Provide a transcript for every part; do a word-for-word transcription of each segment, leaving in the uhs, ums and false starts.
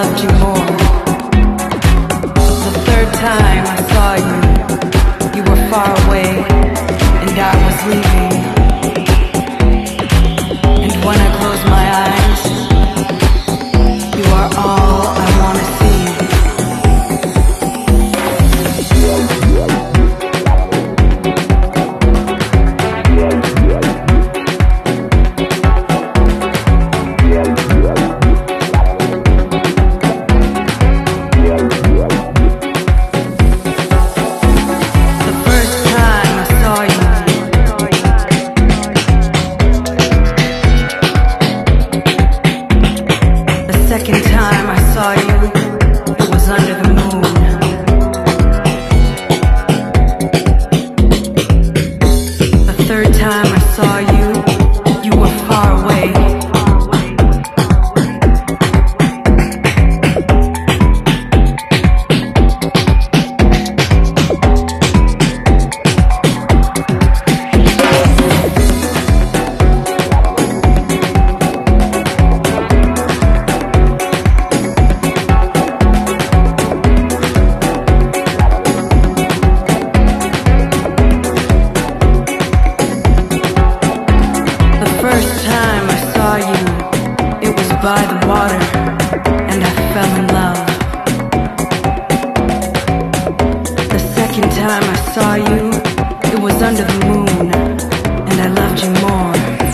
loved you more. The third time I saw you, you were far away, and I was leaving. And when I close my eyes, you are all I want to see. Second time I saw you, it was under the moon. The third time I saw you, you were far away. By the water, and I fell in love. The second time I saw you, it was under the moon, and I loved you more.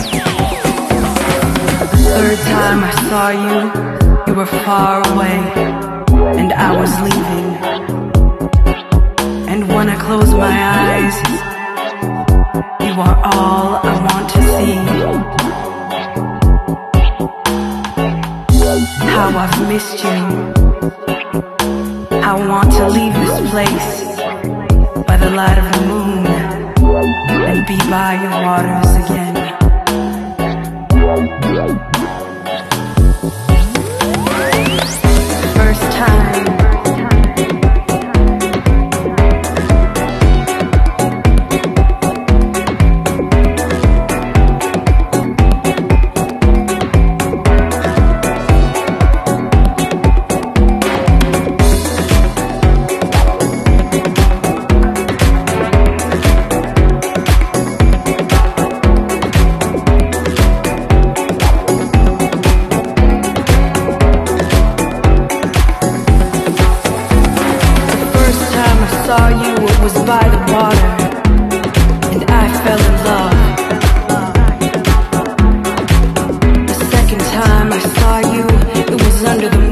The third time I saw you, you were far away, and I was leaving. And when I close my eyes, you are all I want to see. How I've missed you. I want to leave this place by the light of the moon and be by your waters again. First time. Saw you, it was by the water, and I fell in love. The second time I saw you, it was under the